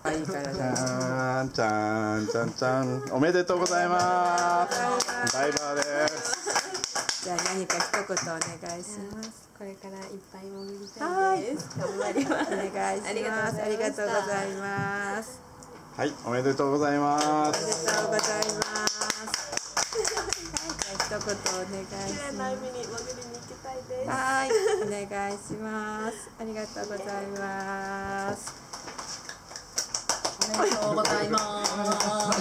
いいからじゃんじゃんじゃんじゃん、おめでとうございます。バイバイです。 じゃあ何か一言お願いします。 これからいっぱい潜りたいです。頑張ります。 お願いします。ありがとうございます。 はい、おめでとうございます。 おめでとうございます。一言お願いします。 綺麗な海に潜りに行きたいです。 はい、お願いします。ありがとうございます。 おめでとうございます。